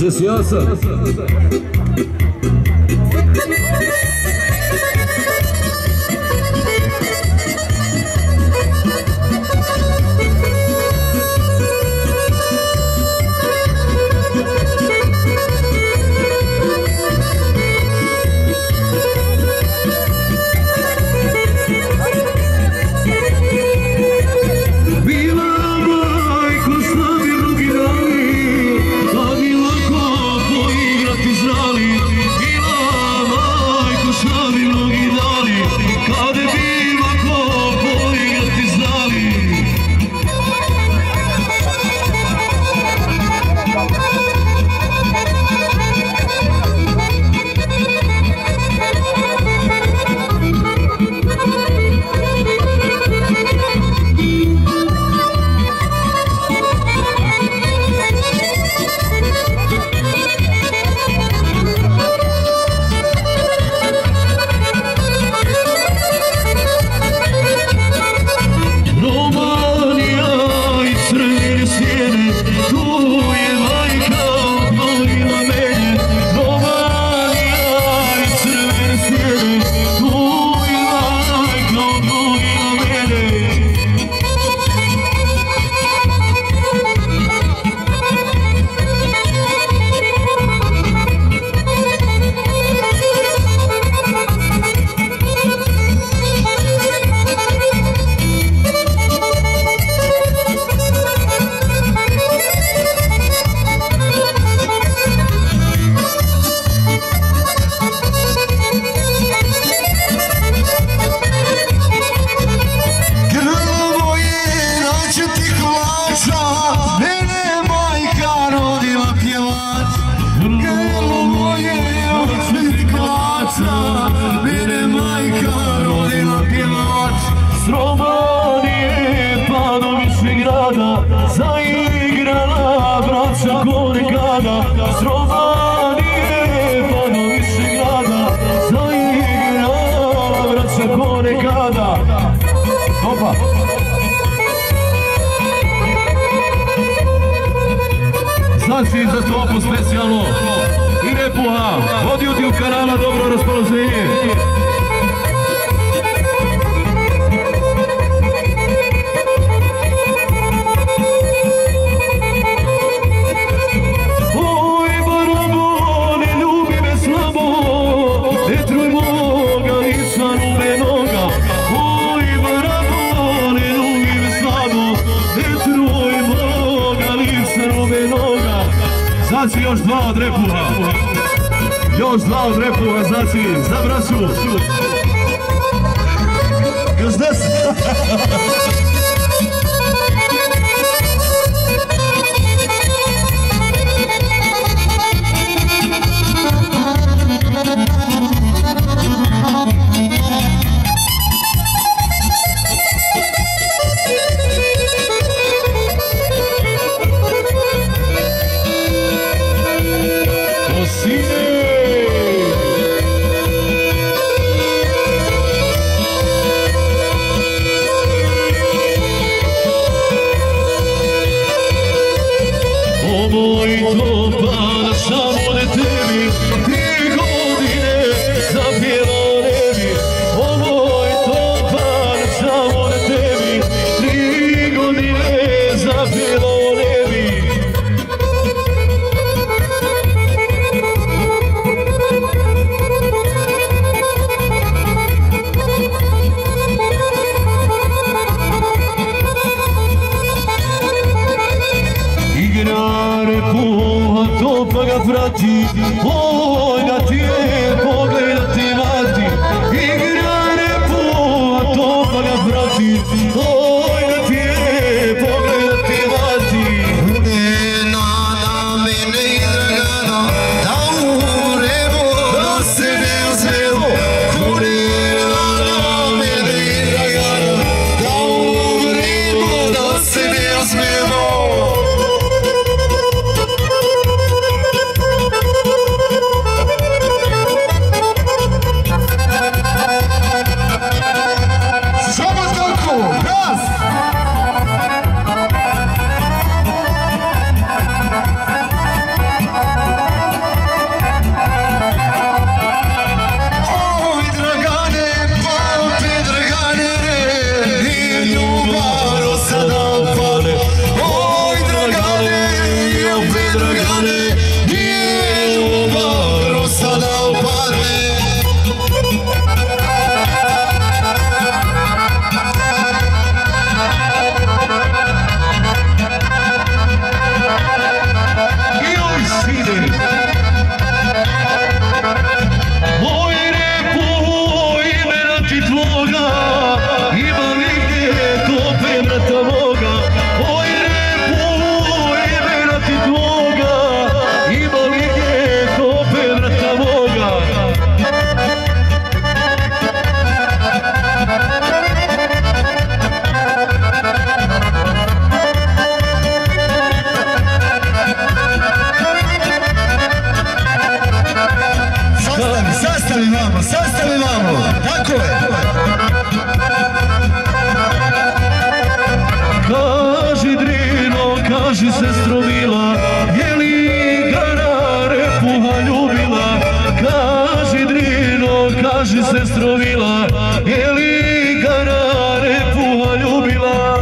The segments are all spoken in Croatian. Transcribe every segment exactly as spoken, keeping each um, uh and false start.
Jesi jasan? Znači za stopu specijalno i Repuha od YouTube kanala Dobro raspoloženje. Znači još dva od Repuha, još dva od Repuha, znači za braću. Još deset. Vrati, oj da ti je pogledati mati, igra Repuha, to pa ga vrati, oj da ti je pogledati mati. Nada mene i dragana, da umremo, da se ne uzmemo. Nada mene i dragana, da umremo, da se ne uzmemo. vamo, sastavi vamo, tako je. Kaži Drino, kaži sestro mila, je li Gara Repuha ljubila? Kaži Drino, kaži sestro mila, je li Gara Repuha ljubila?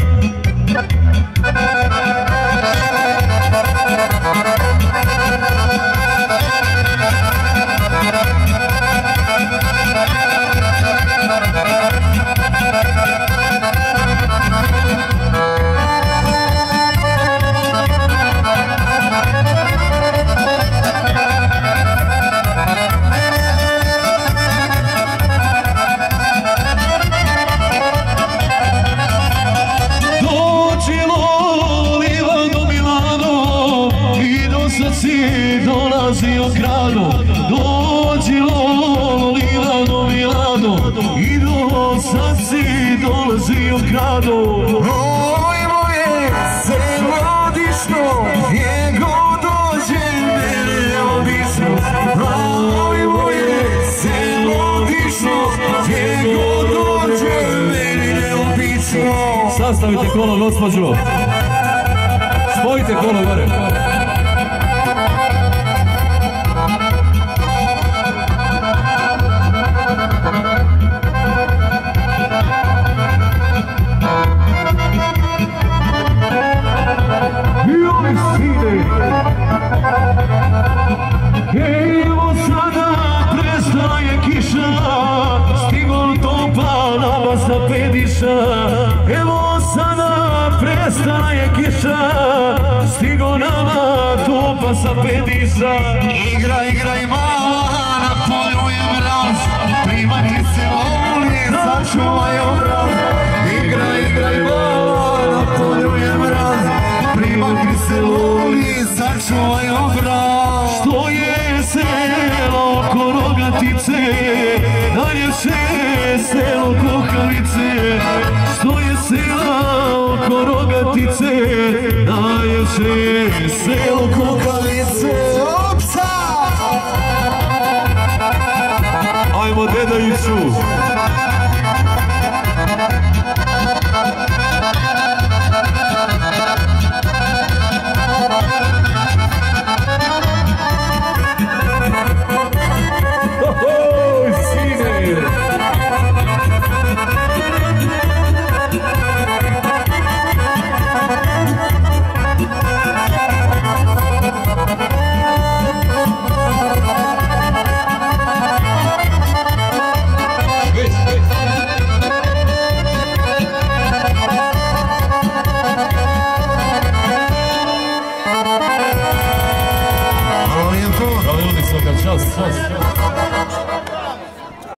Dolazio grado, dođi Lolo, Livano, Milano, i do sad si dolazio grado. Oj moje selo dišno, gdje god dođem mene obično. Oj moje selo dišno, gdje god dođem mene neobično. Sastavite kolo, gospođo. Spojite kolo gore. Evo sada prestaje kiša, stigo topa nama sa pediša. Evo sada prestaje kiša, stigo nama topa sa pediša. Igra, igraj mala, na polju je mraz, primati se voli, sačuvaj obraz. Igra, igraj mala, na polju je mraz, primati se voli, sačuvaj obraz. Što je selo oko Rogatice, najljepše selo Kukavice. Što je selo oko Rogatice, najljepše selo Kukavice. Opsa! Ajmo Dedajiću. Čas, čas.